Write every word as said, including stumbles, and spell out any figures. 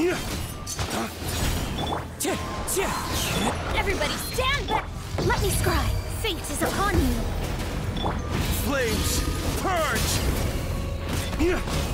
Everybody stand back! Let me scry! Fate is upon you! Flames, purge!